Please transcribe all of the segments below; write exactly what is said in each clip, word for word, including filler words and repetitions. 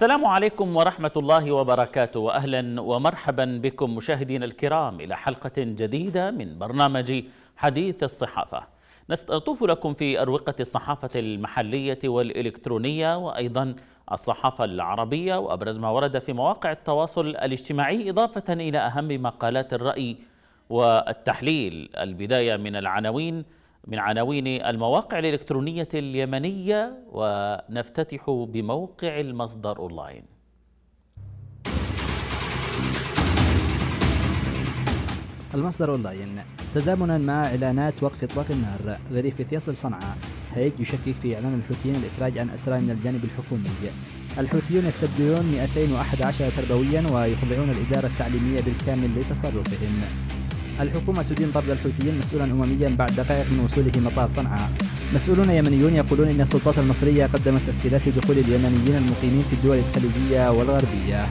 السلام عليكم ورحمة الله وبركاته، وأهلا ومرحبا بكم مشاهدينا الكرام إلى حلقة جديدة من برنامج حديث الصحافة. نستضيف لكم في أروقة الصحافة المحلية والإلكترونية وأيضا الصحافة العربية وأبرز ما ورد في مواقع التواصل الاجتماعي، إضافة إلى أهم مقالات الرأي والتحليل. البداية من العناوين من عناوين المواقع الإلكترونية اليمنية، ونفتتح بموقع المصدر أونلاين. المصدر أونلاين: تزامنا مع إعلانات وقف إطلاق النار، غريف يصل صنعاء. هيج يشكك في إعلان الحوثيين الإفراج عن أسرى من الجانب الحكومي. الحوثيون يستبدلون مئتين وأحد عشر تربويا ويخضعون الإدارة التعليمية بالكامل لتصرفهم. الحكومة تدين طرد الحوثيين مسؤولا أمميا بعد دقائق من وصوله مطار صنعاء. مسؤولون يمنيون يقولون إن السلطات المصرية قدمت تسهيلات لدخول اليمنيين المقيمين في الدول الخليجية والغربية.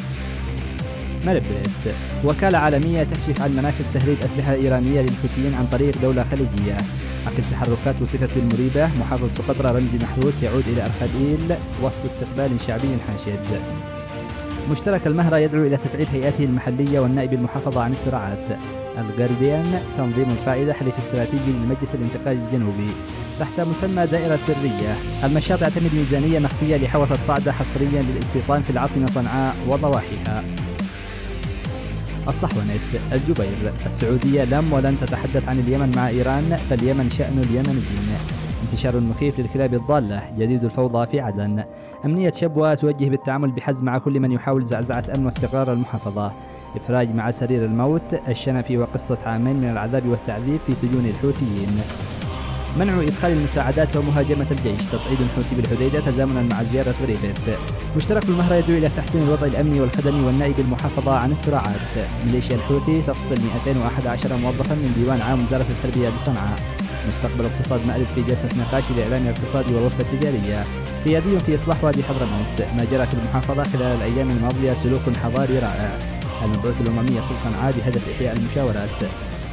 ملبس: وكالة عالمية تكشف عن منافذ تهريب أسلحة إيرانية للحوثيين عن طريق دولة خليجية. عقب تحركات وصفت بالمريبة، محافظ سقطرى رمزي محروس يعود إلى أرخبيل وسط استقبال شعبي حاشد. مشترك المهرة يدعو إلى تفعيل هيئاته المحلية والنائب المحافظة عن الصراعات. الجارديان: تنظيم القاعدة حلف استراتيجي للمجلس الانتقالي الجنوبي تحت مسمى دائرة سرية. المشاط يعتمد ميزانية مخفية لحوثة صعدة حصريا للاستيطان في العاصمة صنعاء وضواحيها. الصحونت: الجبير: السعودية لم ولن تتحدث عن اليمن مع إيران، فاليمن شأن اليمنيين. انتشار مخيف للكلاب الضالة، جديد الفوضى في عدن. أمنية شبوة توجه بالتعامل بحزم مع كل من يحاول زعزعة أمن واستقرار المحافظة. إفراج مع سرير الموت، الشنفي وقصة عامين من العذاب والتعذيب في سجون الحوثيين. منع إدخال المساعدات ومهاجمة الجيش، تصعيد الحوثي بالحديدة تزامنا مع زيارة غريفيث. مشترك المهرة يدعو إلى تحسين الوضع الأمني والخدمي والنائب المحافظة عن الصراعات. ميليشيا الحوثي تفصل مئتين وأحد عشر موظفا من ديوان عام وزارة التربية بصنعاء. مستقبل اقتصاد مأرب في جلسة نقاش لإعلان الاقتصادي والوفد التجارية. قيادي في إصلاح وادي حضرموت، ما جرى في المحافظة خلال الأيام الماضية سلوك حضاري رائع. المبعوث الأممي يصل صنعاء بهدف إحياء المشاورات.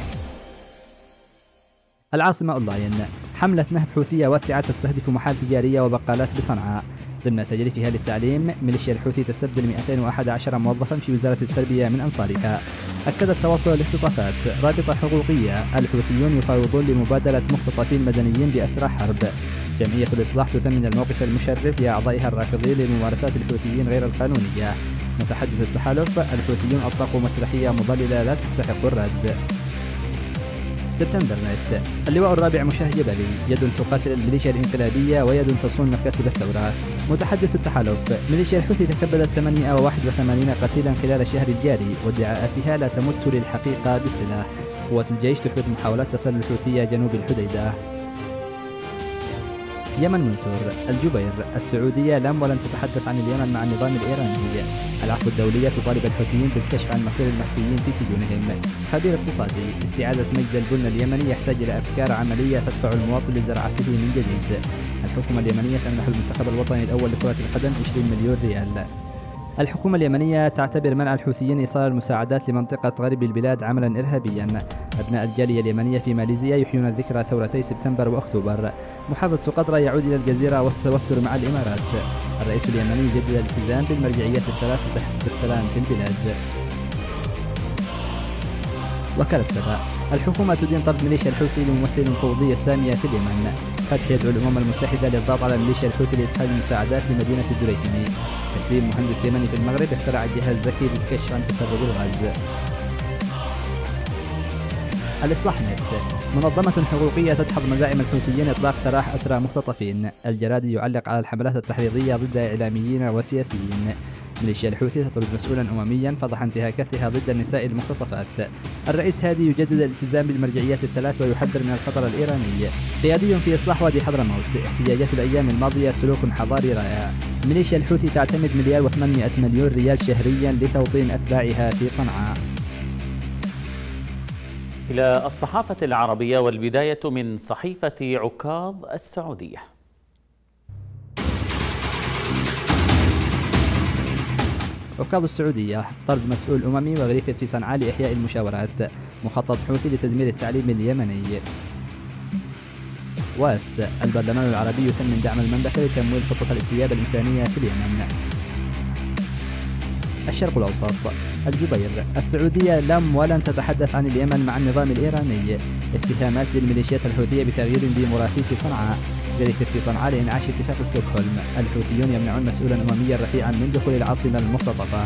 العاصمة أونلاين: حملة نهب حوثية واسعة تستهدف محال تجارية وبقالات بصنعاء. ضمن تجريفها للتعليم، ميليشيا الحوثي تستبدل مئتين وأحد عشر موظفا في وزارة التربية من أنصارها. أكدت تواصل الاختطافات. رابطة حقوقية: الحوثيون يفاوضون لمبادلة مختطفين مدنيين بأسرى حرب. جمعية الإصلاح تثمن الموقف المشرف لأعضائها الرافضين لممارسات الحوثيين غير القانونية. متحدث التحالف: الحوثيون أطلقوا مسرحية مضللة لا تستحق الرد. سبتمبر نت: اللواء الرابع مشاه جبلي، يد تقاتل الميليشيا الانقلابية ويد تصون مكاسب الثورة. متحدث التحالف: ميليشيا الحوثي تكبدت ثمانمئة وواحد وثمانين قتيلا خلال الشهر الجاري، وادعاءاتها لا تمت للحقيقة بصلة. قوة الجيش تحبط محاولات تسلل الحوثية جنوب الحديدة. يمن مونيتور: الجبير: السعودية لم ولن تتحدث عن اليمن مع النظام الإيراني. العفو الدولية تطالب الحوثيين بالكشف عن مصير المخفيين في سجونهم. خبير اقتصادي: استعادة مجد البن اليمني يحتاج إلى أفكار عملية تدفع المواطن لزراعته من جديد. الحكومة اليمنية تمنح المنتخب الوطني الأول لكرة القدم عشرين مليون ريال. الحكومة اليمنية تعتبر منع الحوثيين إيصال المساعدات لمنطقة غرب البلاد عملا إرهابيا. أبناء الجالية اليمنية في ماليزيا يحيون ذكرى ثورتي سبتمبر وأكتوبر. محافظ سقطرى يعود إلى الجزيرة وسط توتر مع الإمارات. الرئيس اليمني يجدد الالتزام بالمرجعيات الثلاث لتحقيق السلام في البلاد. وكالة سبأ: الحكومة تدين طرد ميليشيا الحوثي لممثل فوضية سامية في اليمن. فتح يدعو الأمم المتحدة للضغط على ميليشيا الحوثي لإدخال المساعدات لمدينة الدريهمي. تكريم مهندس يمني في المغرب اخترع جهاز ذكي للكشف عن تسرب الغاز. الإصلاح نت: منظمة حقوقية تدحض مزاعم الحوثيين إطلاق سراح أسرى مختطفين. الجرادي يعلق على الحملات التحريضية ضد إعلاميين وسياسيين. ميليشيا الحوثي تطرد مسؤولا أمميا فضح انتهاكاتها ضد النساء المختطفات. الرئيس هادي يجدد الالتزام بالمرجعيات الثلاث ويحذر من الخطر الإيراني. قيادي في إصلاح وادي حضرموت: احتجاجات الأيام الماضية سلوك حضاري رائع. ميليشيا الحوثي تعتمد مليار وثمانمئة مليون ريال شهريا لتوطين أتباعها في صنعاء. إلى الصحافة العربية، والبداية من صحيفة عكاظ السعودية. عكاظ السعودية: طرد مسؤول أممي وغريفيث في صنعاء لإحياء المشاورات. مخطط حوثي لتدمير التعليم اليمني. واس: البرلمان العربي يثمن دعم المملكة لتمويل خطة الاستجابة الإنسانية في اليمن. الشرق الأوسط. الجبير: السعودية لم ولن تتحدث عن اليمن مع النظام الإيراني. اتهامات للميليشيات الحوثية بتغيير ديموغرافي في صنعاء. جريدة في صنعاء لإنعاش اتفاق ستوكهولم. الحوثيون يمنعون مسؤولا أمميا رفيعا من دخول العاصمة المختطفة.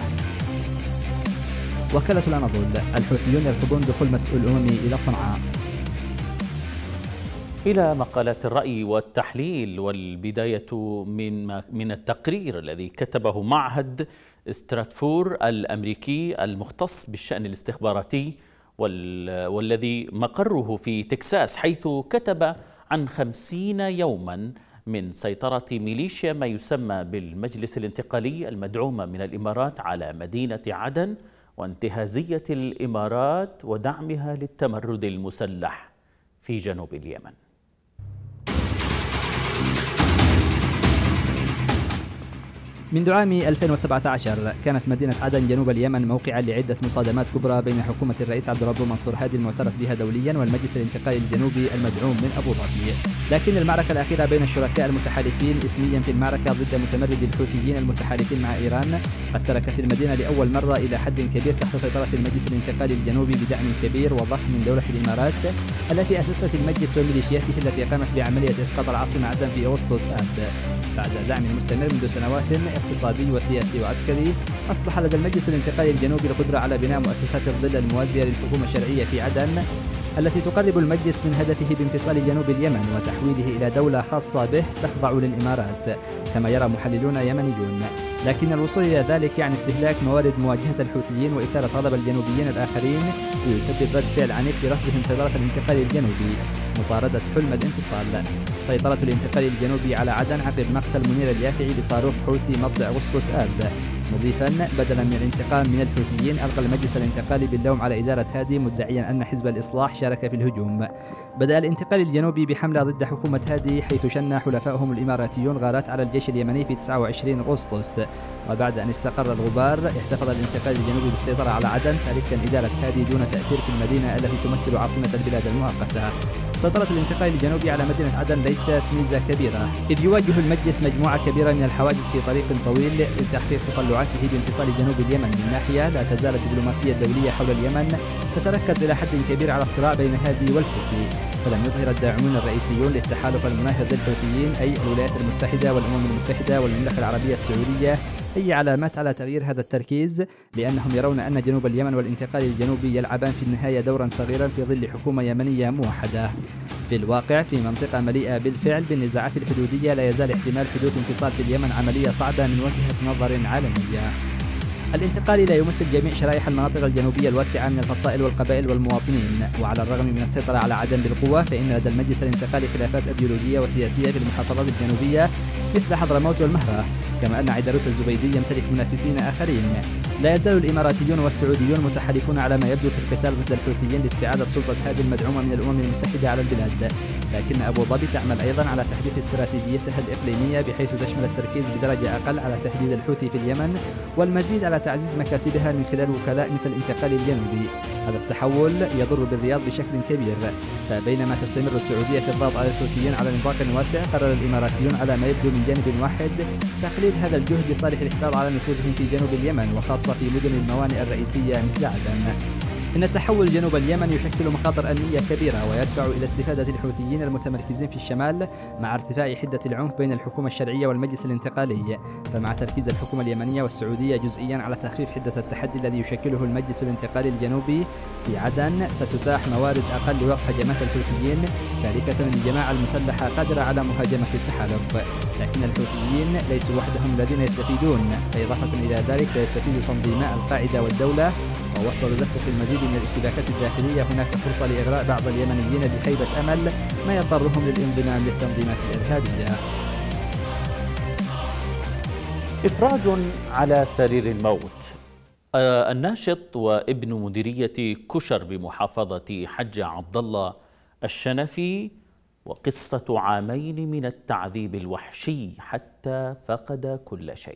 وكالة الأناضول: الحوثيون يرفضون دخول مسؤول أممي إلى صنعاء. إلى مقالات الرأي والتحليل، والبداية من من التقرير الذي كتبه معهد ستراتفور الأمريكي المختص بالشأن الاستخباراتي والذي مقره في تكساس، حيث كتب عن خمسين يوما من سيطرة ميليشيا ما يسمى بالمجلس الانتقالي المدعومة من الإمارات على مدينة عدن، وانتهازية الإمارات ودعمها للتمرد المسلح في جنوب اليمن. منذ عام ألفين وسبعة عشر كانت مدينة عدن جنوب اليمن موقعا لعدة مصادمات كبرى بين حكومة الرئيس عبد الرب منصور هادي المعترف بها دوليا والمجلس الانتقالي الجنوبي المدعوم من أبو ظبي. لكن المعركة الأخيرة بين الشركاء المتحالفين اسميا في المعركة ضد متمرد الحوثيين المتحالفين مع إيران قد تركت المدينة لأول مرة إلى حد كبير تحت سيطرة المجلس الانتقالي الجنوبي بدعم كبير وضخم من دولة الإمارات التي أسست المجلس وميليشياته التي قامت بعملية إسقاط العاصمة عدن في أغسطس آب. بعد دعم مستمر منذ سنوات اقتصادي وسياسي وعسكري، أصبح لدى المجلس الانتقالي الجنوبي القدرة على بناء مؤسسات الظل الموازية للحكومة الشرعية في عدن التي تقرب المجلس من هدفه بانفصال جنوب اليمن وتحويله إلى دولة خاصة به تخضع للإمارات كما يرى محللون يمنيون. لكن الوصول إلى ذلك يعني استهلاك موارد مواجهة الحوثيين وإثارة غضب الجنوبيين الآخرين ويسبب رد فعل عنيف لرفضهم سيطرة الانتقال الجنوبي، مطاردة حلم الانفصال. سيطرة الانتقال الجنوبي على عدن عقب مقتل منير اليافعي بصاروخ حوثي مطلع أغسطس آب، مضيفا بدلا من الانتقام من الحوثيين ألقى المجلس الانتقالي باللوم على إدارة هادي مدعيا أن حزب الإصلاح شارك في الهجوم. بدأ الانتقال الجنوبي بحملة ضد حكومة هادي حيث شن حلفائهم الإماراتيون غارات على الجيش اليمني في تسعة وعشرين أغسطس، وبعد أن استقر الغبار احتفظ الانتقال الجنوبي بالسيطرة على عدن تاركا إدارة هادي دون تأثير في المدينة التي تمثل عاصمة البلاد المؤقتة. سيطرة الانتقال الجنوبي على مدينة عدن ليست ميزة كبيرة، إذ يواجه المجلس مجموعة كبيرة من الحواجز في طريق طويل لتحقيق تطلعاته بانفصال جنوب اليمن. من ناحية لا تزال الدبلوماسية الدولية حول اليمن تتركز إلى حد كبير على الصراع بين هادي والحوثي، فلم يظهر الداعمون الرئيسيون للتحالف المناهض للحوثيين أي الولايات المتحدة والأمم المتحدة والمملكة العربية السعودية أي علامات على تغيير هذا التركيز، لأنهم يرون أن جنوب اليمن والانتقال الجنوبي يلعبان في النهاية دورا صغيرا في ظل حكومة يمنية موحدة. في الواقع في منطقة مليئة بالفعل بالنزاعات الحدودية لا يزال احتمال حدوث انفصال في اليمن عملية صعبة من وجهة نظر عالمية. الانتقالي لا يمثل جميع شرائح المناطق الجنوبية الواسعة من الفصائل والقبائل والمواطنين، وعلى الرغم من السيطرة على عدن بالقوة فإن لدى المجلس الانتقالي خلافات أيديولوجية وسياسية في المحافظات الجنوبية مثل حضرموت والمهرة، كما أن عيدروس الزبيدي يمتلك منافسين آخرين. لا يزال الإماراتيون والسعوديون متحالفون على ما يبدو في القتال ضد الحوثيين لاستعادة سلطة هذه المدعومة من الأمم المتحدة على البلاد، لكن أبو ظبي تعمل أيضا على تحديث استراتيجيتها الإقليمية بحيث تشمل التركيز بدرجة أقل على تهديد الحوثي في اليمن والمزيد على تعزيز مكاسبها من خلال وكلاء مثل الانتقال الجنوبي. هذا التحول يضر بالرياض بشكل كبير، فبينما تستمر السعودية في الضغط على الحوثيين على نطاق واسع، قرر الإماراتيون على ما يبدو من جانب واحد تقليل هذا الجهد لصالح الحفاظ على نفوذهم في جنوب اليمن وخاصة في مدن الموانئ الرئيسية مثل عدن. إن التحول جنوب اليمن يشكل مخاطر أمنية كبيرة ويدفع إلى استفادة الحوثيين المتمركزين في الشمال مع ارتفاع حدة العنف بين الحكومة الشرعية والمجلس الانتقالي، فمع تركيز الحكومة اليمنية والسعودية جزئيا على تخفيف حدة التحدي الذي يشكله المجلس الانتقالي الجنوبي في عدن ستتاح موارد أقل لوقف هجمات الحوثيين تاركة للجماعة المسلحة قادرة على مهاجمة التحالف. لكن الحوثيين ليسوا وحدهم الذين يستفيدون، فإضافة إلى ذلك سيستفيد تنظيماء القاعدة والدولة، ووسط تدفق المزيد من الاشتباكات الداخلية هناك فرصة لإغراء بعض اليمنيين بخيبة أمل ما يضطرهم للانضمام للتنظيمات الإرهابية. إفراج على سرير الموت. الناشط وابن مديرية كشر بمحافظة حج عبد الله الشنفي، وقصة عامين من التعذيب الوحشي حتى فقد كل شيء.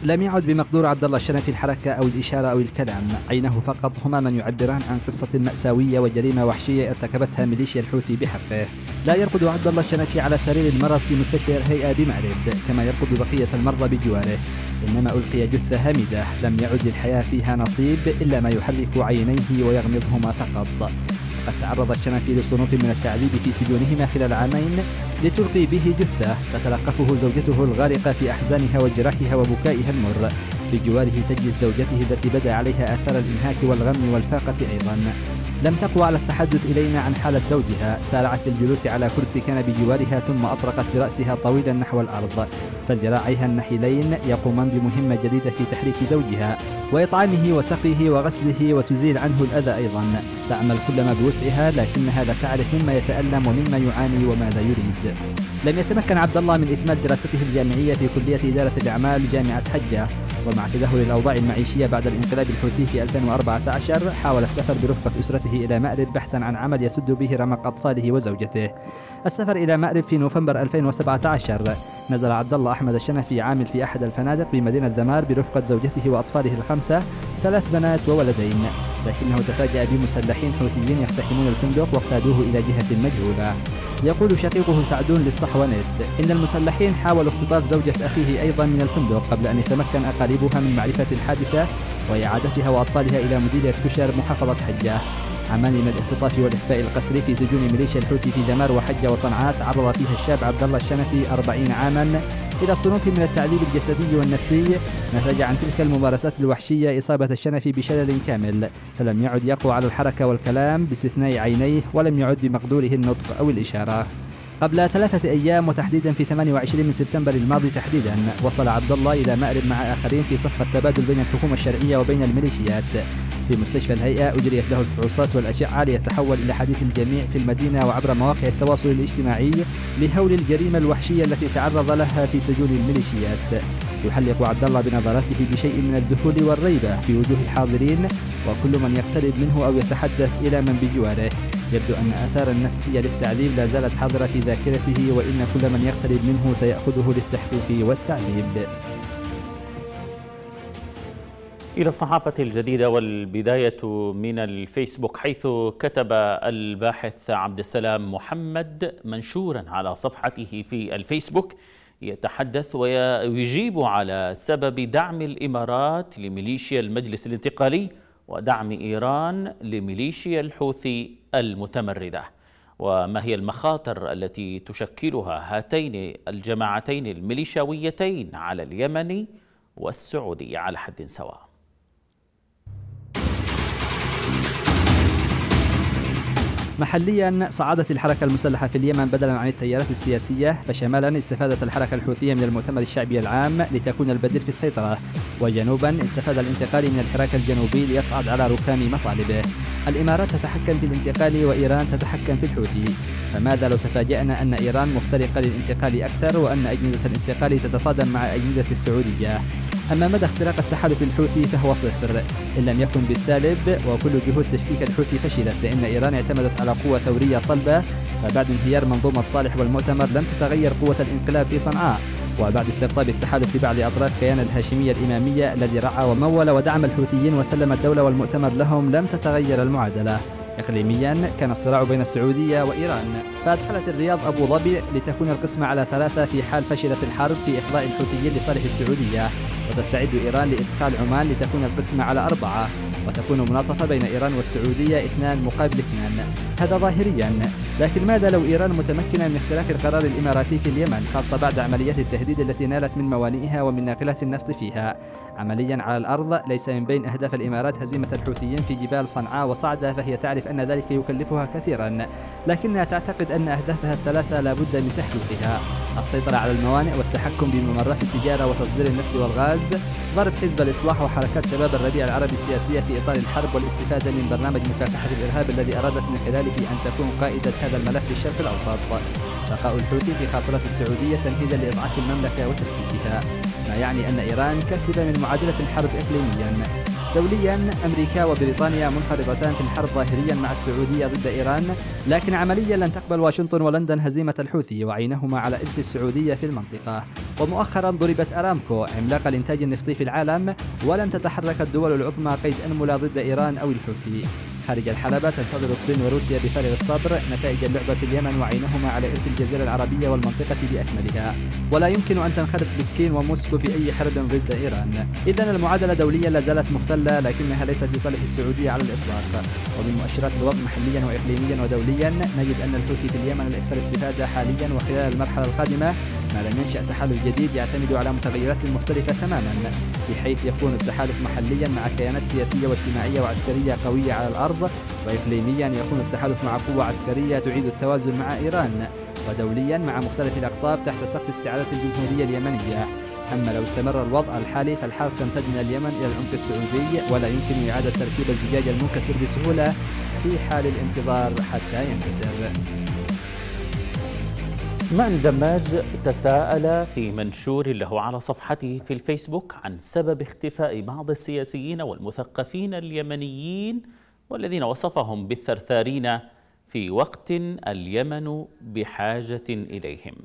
لم يعد بمقدور عبد الله الشنفي الحركة أو الإشارة أو الكلام، عينه فقط هما من يعبران عن قصة مأساوية وجريمة وحشية ارتكبتها ميليشيا الحوثي بحقه. لا يرقد عبد الله الشنفي على سرير المرض في مستشفى الهيئة بمأرب كما يرقد بقية المرضى بجواره، إنما ألقي جثة هامدة لم يعد للحياة فيها نصيب إلا ما يحرك عينيه ويغمضهما فقط. قد تعرض الشنفي لصنوف من التعذيب في سجونهما خلال عامين لتلقي به جثة تتلقفه زوجته الغارقة في أحزانها وجراحها وبكائها المر. بجواره تجلس زوجته التي بدا عليها آثار الإنهاك والغم والفاقة أيضا. لم تقوى على التحدث إلينا عن حالة زوجها، سارعت للجلوس على كرسي كان بجوارها ثم أطرقت برأسها طويلا نحو الأرض، فذراعيها النحيلين يقومان بمهمة جديدة في تحريك زوجها وإطعامه وسقيه وغسله وتزيل عنه الأذى أيضا. تعمل كل ما بوسعها لكنها لا تعرف مما يتألم ومما يعاني وماذا يريد. لم يتمكن عبد الله من إكمال دراسته الجامعية في كلية إدارة الأعمال جامعة حجة، ومع تدهور الأوضاع المعيشية بعد الانقلاب الحوثي في ألفين وأربعة عشر حاول السفر برفقة أسرته إلى مأرب بحثا عن عمل يسد به رمق أطفاله وزوجته. السفر إلى مأرب في نوفمبر ألفين وسبعة عشر نزل عبد الله أحمد الشنفي عامل في أحد الفنادق بمدينة ذمار برفقة زوجته وأطفاله الخمسة، ثلاث بنات وولدين، لكنه تفاجأ بمسلحين حوثيين يقتحمون الفندق واقتادوه إلى جهة مجهولة. يقول شقيقه سعدون للصحوة نت إن المسلحين حاولوا اختطاف زوجة أخيه أيضا من الفندق قبل أن يتمكن أقاربها من معرفة الحادثة وإعادتها وأطفالها إلى مديرية كشر محافظة حجة. عامان من الاختطاف والإخفاء القسري في سجون ميليشيا الحوثي في دمار وحجة وصنعاء تعرض فيها الشاب عبد الله الشنفي أربعين عاما إلى صنوف من التعذيب الجسدي والنفسي نتج عن تلك الممارسات الوحشية إصابة الشنفي بشلل كامل، فلم يعد يقوى على الحركة والكلام باستثناء عينيه، ولم يعد بمقدوره النطق أو الإشارة. قبل ثلاثة أيام وتحديدا في ثمانية وعشرين من سبتمبر الماضي تحديدا وصل عبد الله إلى مأرب مع آخرين في صفقة تبادل بين الحكومة الشرعية وبين الميليشيات. في مستشفى الهيئة أجريت له الفحوصات والأشعة ليتحول إلى حديث الجميع في المدينة وعبر مواقع التواصل الاجتماعي لهول الجريمة الوحشية التي تعرض لها في سجون الميليشيات. يحلق عبد الله بنظراته بشيء من الذهول والريبة في وجوه الحاضرين وكل من يقترب منه أو يتحدث إلى من بجواره. يبدو أن آثار النفسية للتعذيب لا زالت حاضرة في ذاكرته، وإن كل من يقترب منه سيأخذه للتحقيق والتعذيب. إلى الصحافة الجديدة والبداية من الفيسبوك، حيث كتب الباحث عبد السلام محمد منشورا على صفحته في الفيسبوك يتحدث ويجيب على سبب دعم الإمارات لميليشيا المجلس الانتقالي ودعم إيران لميليشيا الحوثي المتمردة، وما هي المخاطر التي تشكلها هاتين الجماعتين الميليشياويتين على اليمن والسعودية على حد سواء. محليا صعدت الحركة المسلحة في اليمن بدلا عن التيارات السياسية، فشمالا استفادت الحركة الحوثية من المؤتمر الشعبي العام لتكون البديل في السيطرة، وجنوبا استفاد الانتقالي من الحراك الجنوبي ليصعد على ركام مطالبه. الإمارات تتحكم في الانتقالي وإيران تتحكم في الحوثي، فماذا لو تفاجأنا أن إيران مخترقة للانتقال أكثر وأن أجندة الانتقال تتصادم مع أجندة السعودية؟ أما مدى اختراق التحالف الحوثي فهو صفر إن لم يكن بالسالب، وكل جهود تفكيك الحوثي فشلت لأن إيران اعتمدت على قوة ثورية صلبة، فبعد انهيار منظومة صالح والمؤتمر لم تتغير قوة الانقلاب في صنعاء، وبعد استقطاب التحالف لبعض أطراف كيان الهاشمية الإمامية الذي رعى ومول ودعم الحوثيين وسلم الدولة والمؤتمر لهم لم تتغير المعادلة. إقليميا كان الصراع بين السعودية وإيران، فأدخلت الرياض أبو ظبي لتكون القسمة على ثلاثة في حال فشلت الحرب في إخضاع الحوثيين لصالح السعودية، وتستعد إيران لإدخال عمان لتكون القسمة على أربعة، وتكون مناصفة بين إيران والسعودية اثنان مقابل اثنان. هذا ظاهريا، لكن ماذا لو إيران متمكنة من اختراق القرار الإماراتي في اليمن، خاصة بعد عمليات التهديد التي نالت من موانئها ومن ناقلات النفط فيها؟ عمليا على الأرض ليس من بين أهداف الإمارات هزيمة الحوثيين في جبال صنعاء وصعدة، فهي تعرف أن ذلك يكلفها كثيرا، لكنها تعتقد أن أهدافها الثلاثة لا بد من تحقيقها: السيطرة على الموانئ والتحكم بممرات التجارة وتصدير النفط والغاز، ضرب حزب الإصلاح وحركات شباب الربيع العربي السياسية في إطار الحرب، والاستفادة من برنامج مكافحة الإرهاب الذي أرادت من خلاله أن تكون قائدة هذا الملف في الشرق الأوسط. بقاء الحوثي في خاصرة السعودية تمهيدا لإضعاف المملكة وتفكيكها، ما يعني أن إيران كسب من معادلة الحرب إقليميا. دوليا أمريكا وبريطانيا منخرطتان في الحرب ظاهريا مع السعودية ضد إيران، لكن عمليا لن تقبل واشنطن ولندن هزيمة الحوثي وعينهما على إلف السعودية في المنطقة. ومؤخرا ضربت أرامكو عملاق الإنتاج النفطي في العالم، ولن تتحرك الدول العظمى قيد أنملة ضد إيران أو الحوثي. خارج الحلبة تنتظر الصين وروسيا بفارغ الصبر نتائج اللعبة في اليمن وعينهما على إرث الجزيرة العربية والمنطقة بأكملها، ولا يمكن أن تنخرط بكين وموسكو في أي حرب ضد إيران. إذن المعادلة دوليا لا زالت مختلة، لكنها ليست لصالح السعودية على الإطلاق. ومن مؤشرات الوضع محليا وإقليميا ودوليا نجد أن الحوثي في اليمن الأكثر استفادة حاليا، وخلال المرحلة القادمة ما لم ينشأ تحالف جديد يعتمد على متغيرات مختلفة تماما، بحيث يكون التحالف محليا مع كيانات سياسية واجتماعية وعسكرية قوية على الأرض، وإقليميا يكون التحالف مع قوة عسكرية تعيد التوازن مع إيران، ودوليا مع مختلف الأقطاب تحت سقف استعادة الجمهورية اليمنية. أما لو استمر الوضع الحالي فالحرب تمتد من اليمن إلى العمق السعودي، ولا يمكن إعادة تركيب الزجاج المنكسر بسهولة في حال الانتظار حتى ينكسر. معنى دماج تساءل في منشور له على صفحته في الفيسبوك عن سبب اختفاء بعض السياسيين والمثقفين اليمنيين والذين وصفهم بالثرثارين في وقت اليمن بحاجة إليهم.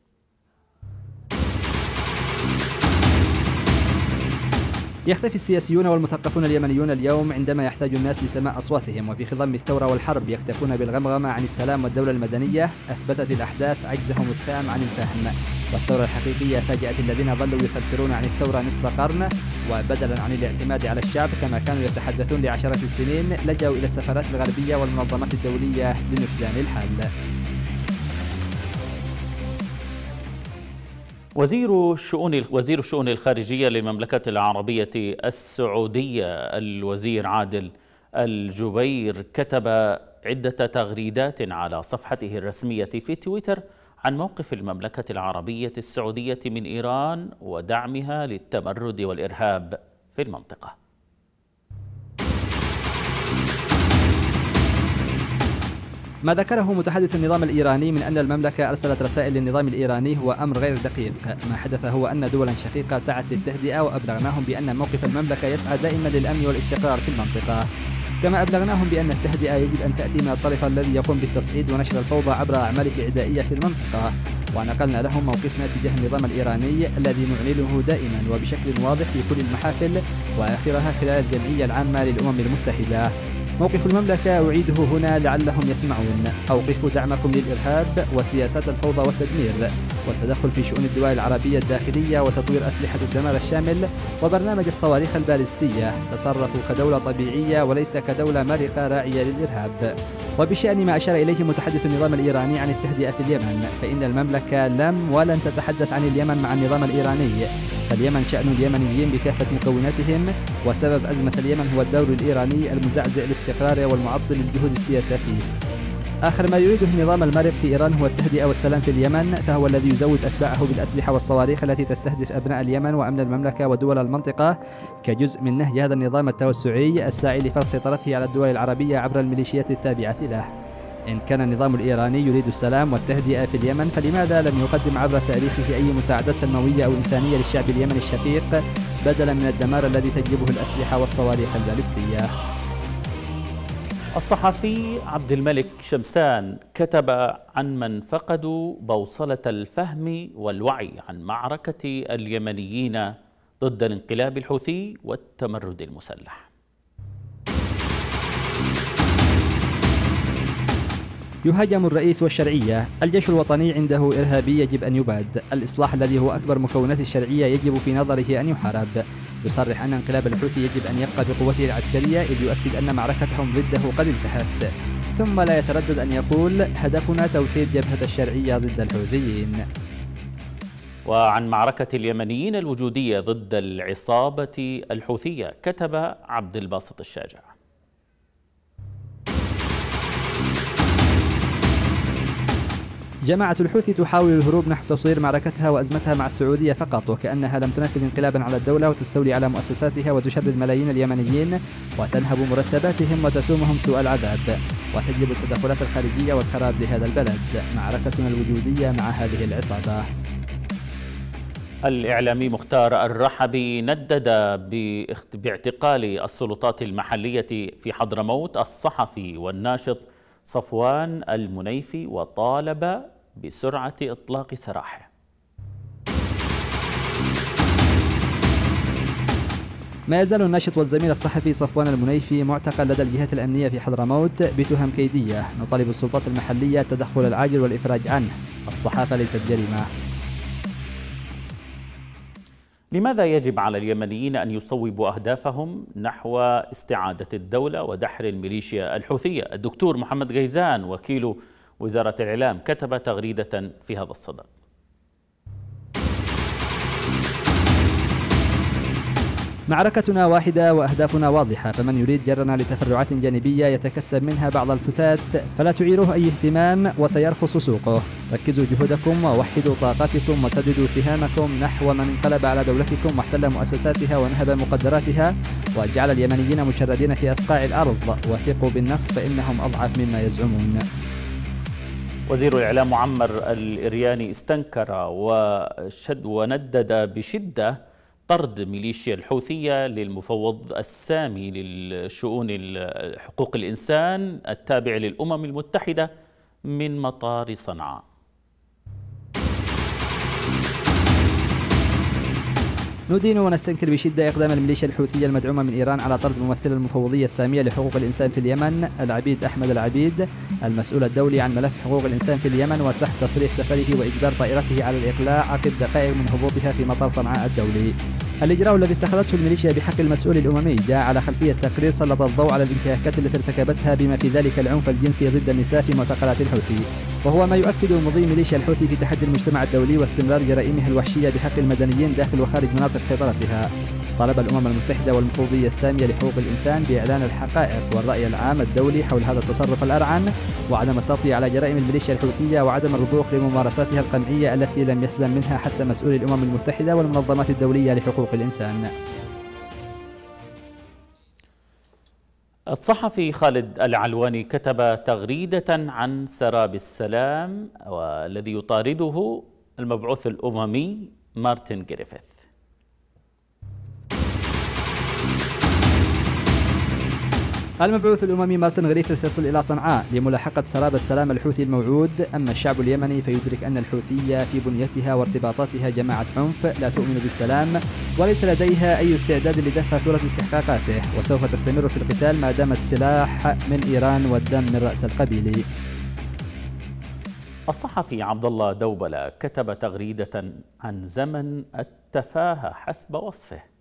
يختفي السياسيون والمثقفون اليمنيون اليوم عندما يحتاج الناس لسماع أصواتهم، وفي خضم الثورة والحرب يختفون بالغمغمة عن السلام والدولة المدنية. أثبتت الأحداث عجزهم التام عن الفهم، والثورة الحقيقية فاجأت الذين ظلوا يثرثرون عن الثورة نصف قرن، وبدلا عن الاعتماد على الشعب كما كانوا يتحدثون لعشرات السنين لجأوا إلى السفارات الغربية والمنظمات الدولية لنشدان الحل. وزير الشؤون وزير الشؤون الخارجية للمملكة العربية السعودية الوزير عادل الجبير كتب عدة تغريدات على صفحته الرسمية في تويتر عن موقف المملكة العربية السعودية من إيران ودعمها للتمرد والإرهاب في المنطقة. ما ذكره متحدث النظام الإيراني من أن المملكة أرسلت رسائل للنظام الإيراني هو أمر غير دقيق. ما حدث هو أن دولا شقيقة سعت للتهدئة، وأبلغناهم بأن موقف المملكة يسعى دائما للأمن والاستقرار في المنطقة. كما أبلغناهم بأن التهدئة يجب أن تأتي من الطرف الذي يقوم بالتصعيد ونشر الفوضى عبر أعماله العدائية في المنطقة. ونقلنا لهم موقفنا تجاه النظام الإيراني الذي نعلنه دائما وبشكل واضح في كل المحافل، وآخرها خلال الجمعية العامة للأمم المتحدة. موقف المملكة أعيده هنا لعلهم يسمعون: أوقفوا دعمكم للإرهاب وسياسات الفوضى والتدمير والتدخل في شؤون الدول العربية الداخلية وتطوير أسلحة الدمار الشامل وبرنامج الصواريخ البالستية. تصرفوا كدولة طبيعية وليس كدولة مارقة راعية للإرهاب. وبشأن ما أشار إليه متحدث النظام الإيراني عن التهدئة في اليمن، فإن المملكة لم ولن تتحدث عن اليمن مع النظام الإيراني، فاليمن شأن اليمنيين بكافة مكوناتهم، وسبب أزمة اليمن هو الدور الإيراني المزعزع للاستقرار والمعطل للجهود السياسية فيه. آخر ما يريده النظام المارق في إيران هو التهدئة والسلام في اليمن، فهو الذي يزود أتباعه بالأسلحة والصواريخ التي تستهدف أبناء اليمن وأمن المملكة ودول المنطقة كجزء من نهج هذا النظام التوسعي الساعي لفرض سيطرته على الدول العربية عبر الميليشيات التابعة له. إن كان النظام الإيراني يريد السلام والتهدئة في اليمن، فلماذا لم يقدم عبر تاريخه أي مساعدات تنموية أو إنسانية للشعب اليمني الشقيق بدلا من الدمار الذي تجلبه الأسلحة والصواريخ البالستية؟ الصحفي عبد الملك شمسان كتب عن من فقدوا بوصلة الفهم والوعي عن معركة اليمنيين ضد الانقلاب الحوثي والتمرد المسلح. يهاجم الرئيس والشرعية. الجيش الوطني عنده إرهابي يجب أن يباد. الإصلاح الذي هو أكبر مكونات الشرعية يجب في نظره أن يحارب. يصرح أن انقلاب الحوثي يجب أن يبقى بقوته العسكرية، إذ يؤكد أن معركتهم ضده قد انتهت. ثم لا يتردد أن يقول: هدفنا توحيد جبهة الشرعية ضد الحوثيين. وعن معركة اليمنيين الوجودية ضد العصابة الحوثية كتب عبد الباسط الشاجع: جماعة الحوثي تحاول الهروب نحو تصوير معركتها وأزمتها مع السعودية فقط، وكأنها لم تنفذ انقلابا على الدولة وتستولي على مؤسساتها وتشرد ملايين اليمنيين وتنهب مرتباتهم وتسومهم سوء العذاب وتجلب التدخلات الخارجية والخراب لهذا البلد. معركتنا الوجودية مع هذه العصابة. الإعلامي مختار الرحبي ندد باعتقال السلطات المحلية في حضرموت الصحفي والناشط صفوان المنيفي، وطالب بسرعة إطلاق سراحه. ما يزال الناشط والزميل الصحفي صفوان المنيفي معتقل لدى الجهات الأمنية في حضرموت بتهم كيدية. نطالب السلطات المحلية التدخل العاجل والإفراج عنه. الصحافة ليست جريمة. لماذا يجب على اليمنيين أن يصوبوا أهدافهم نحو استعادة الدولة ودحر الميليشيا الحوثية؟ الدكتور محمد غيزان وكيل وزارة الإعلام كتب تغريدة في هذا الصدد. معركتنا واحدة وأهدافنا واضحة، فمن يريد جرنا لتفرعات جانبية يتكسب منها بعض الفتات فلا تعيروه أي اهتمام وسيرخص سوقه. ركزوا جهودكم ووحدوا طاقاتكم وسددوا سهامكم نحو من انقلب على دولتكم واحتل مؤسساتها ونهب مقدراتها وجعل اليمنيين مشردين في أصقاع الأرض. وثقوا بالنصر فإنهم أضعف مما يزعمون. وزير الإعلام معمر الإرياني استنكر وشد وندد بشدة طرد ميليشيا الحوثية للمفوض السامي للشؤون حقوق الإنسان التابع للأمم المتحدة من مطار صنعاء. ندين ونستنكر بشدة إقدام الميليشيا الحوثية المدعومة من إيران على طرد ممثل المفوضية السامية لحقوق الإنسان في اليمن العبيد أحمد العبيد المسؤول الدولي عن ملف حقوق الإنسان في اليمن، وسحب تصريح سفره وإجبار طائرته على الإقلاع عقب دقائق من هبوطها في مطار صنعاء الدولي. الإجراء الذي اتخذته الميليشيا بحق المسؤول الأممي جاء على خلفية تقرير سلط الضوء على الانتهاكات التي ارتكبتها بما في ذلك العنف الجنسي ضد النساء في معتقلات الحوثي، وهو ما يؤكد مضي ميليشيا الحوثي في تحدي المجتمع الدولي واستمرار جرائمها الوحشية بحق المدنيين داخل وخارج مناطق سيطرتها. طالب الأمم المتحدة والمفوضية السامية لحقوق الإنسان بإعلان الحقائق والرأي العام الدولي حول هذا التصرف الأرعن، وعدم التغطية على جرائم الميليشيا الحوثية، وعدم الرضوخ لممارساتها القمعية التي لم يسلم منها حتى مسؤولي الأمم المتحدة والمنظمات الدولية لحقوق الإنسان. الصحفي خالد العلواني كتب تغريدة عن سراب السلام والذي يطارده المبعوث الأممي مارتن جريفيث. المبعوث الأممي مارتن غريفيث يصل إلى صنعاء لملاحقة سراب السلام الحوثي الموعود، أما الشعب اليمني فيدرك أن الحوثية في بنيتها وارتباطاتها جماعة عنف لا تؤمن بالسلام وليس لديها أي استعداد لدفع ثلث استحقاقاته، وسوف تستمر في القتال ما دام السلاح من إيران والدم من رأس القبيل. الصحفي عبد الله دوبلة كتب تغريدة عن زمن التفاهة حسب وصفه.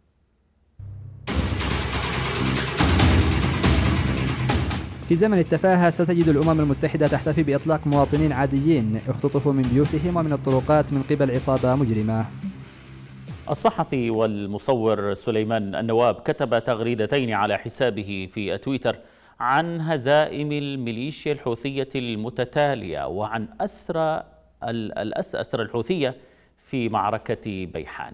في زمن التفاهة ستجد الأمم المتحدة تحتفي بإطلاق مواطنين عاديين اختطفوا من بيوتهم ومن الطرقات من قبل عصابة مجرمة. الصحفي والمصور سليمان النواب كتب تغريدتين على حسابه في تويتر عن هزائم الميليشيا الحوثية المتتالية وعن أسرى الأسرى الحوثية في معركة بيحان.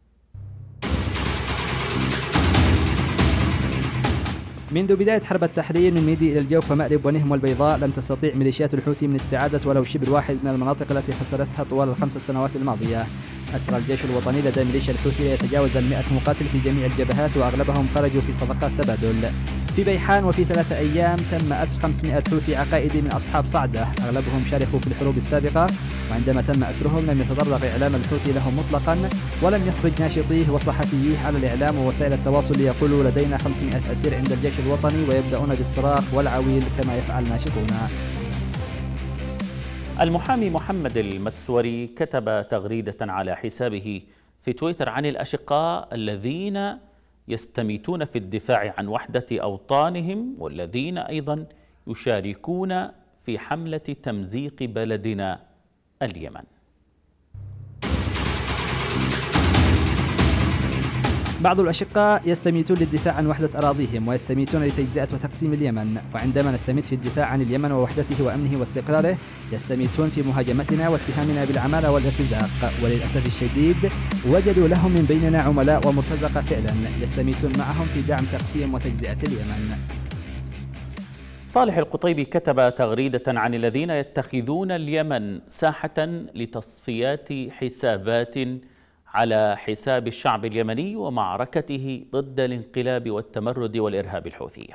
منذ بداية حرب التحرير من ميدي إلى الجوف ومأرب ونهم والبيضاء لم تستطيع ميليشيات الحوثي من استعادة ولو شبر واحد من المناطق التي خسرتها طوال الخمس سنوات الماضية. أسرى الجيش الوطني لدى ميليشيا الحوثي يتجاوز المئة مقاتل في جميع الجبهات وأغلبهم خرجوا في صفقات تبادل. في بيحان وفي ثلاثة أيام تم أسر خمسمئة حوثي عقائدي من أصحاب صعدة أغلبهم شاركوا في الحروب السابقة، وعندما تم أسرهم لم يتطرق إعلام الحوثي لهم مطلقا ولم يخرج ناشطيه وصحفيه على الإعلام ووسائل التواصل ليقولوا لدينا خمسمئة أسير عند الجيش الوطني ويبدأون بالصراخ والعويل كما يفعل ناشطونا. المحامي محمد المسوري كتب تغريدة على حسابه في تويتر عن الأشقاء الذين يستميتون في الدفاع عن وحدة أوطانهم والذين أيضا يشاركون في حملة تمزيق بلدنا اليمن. بعض الأشقاء يستميتون للدفاع عن وحدة أراضيهم ويستميتون لتجزئة وتقسيم اليمن، وعندما نستميت في الدفاع عن اليمن ووحدته وأمنه واستقراره يستميتون في مهاجمتنا واتهامنا بالعمالة والارتزاق، وللأسف الشديد وجدوا لهم من بيننا عملاء ومرتزقة فعلا يستميتون معهم في دعم تقسيم وتجزئة اليمن. صالح القطيبي كتب تغريدة عن الذين يتخذون اليمن ساحة لتصفيات حسابات على حساب الشعب اليمني ومعركته ضد الانقلاب والتمرد والإرهاب الحوثي.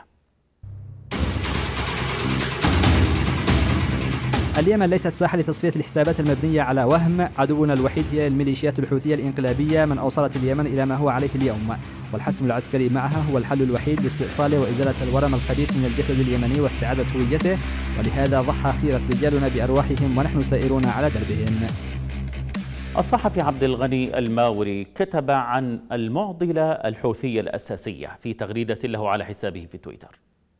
اليمن ليست ساحة لتصفية الحسابات المبنية على وهم. عدونا الوحيد هي الميليشيات الحوثية الإنقلابية من أوصلت اليمن إلى ما هو عليه اليوم، والحسم العسكري معها هو الحل الوحيد لاستئصاله وإزالة الورم الخبيث من الجسد اليمني واستعادة هويته، ولهذا ضحى خيرة رجالنا بأرواحهم ونحن سائرون على دربهم. الصحفي عبد الغني الماوري كتب عن المعضلة الحوثية الأساسية في تغريدة له على حسابه في تويتر.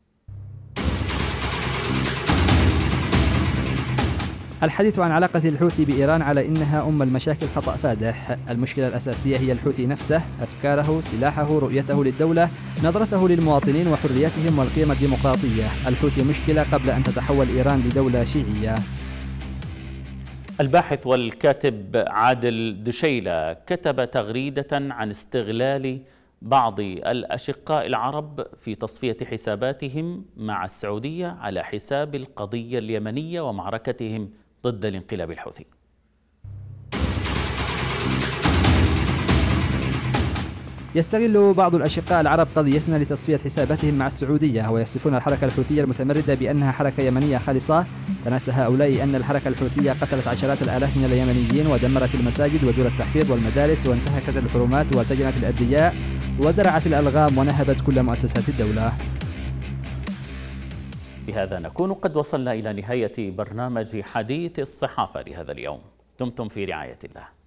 الحديث عن علاقة الحوثي بإيران على إنها أم المشاكل خطأ فادح. المشكلة الأساسية هي الحوثي نفسه، أفكاره، سلاحه، رؤيته للدولة، نظرته للمواطنين وحرياتهم والقيم الديمقراطية. الحوثي مشكلة قبل أن تتحول إيران لدولة شيعية. الباحث والكاتب عادل دشيلة كتب تغريدة عن استغلال بعض الأشقاء العرب في تصفية حساباتهم مع السعودية على حساب القضية اليمنية ومعركتهم ضد الانقلاب الحوثي. يستغل بعض الأشقاء العرب قضيتنا لتصفية حساباتهم مع السعودية، ويصفون الحركة الحوثية المتمردة بأنها حركة يمنية خالصة. تناسى هؤلاء أن الحركة الحوثية قتلت عشرات الآلاف من اليمنيين ودمرت المساجد ودور التحفيظ والمدارس وانتهكت الحرمات وسجنت الأبرياء وزرعت الألغام ونهبت كل مؤسسات الدولة. بهذا نكون قد وصلنا إلى نهاية برنامج حديث الصحافة لهذا اليوم. دمتم في رعاية الله.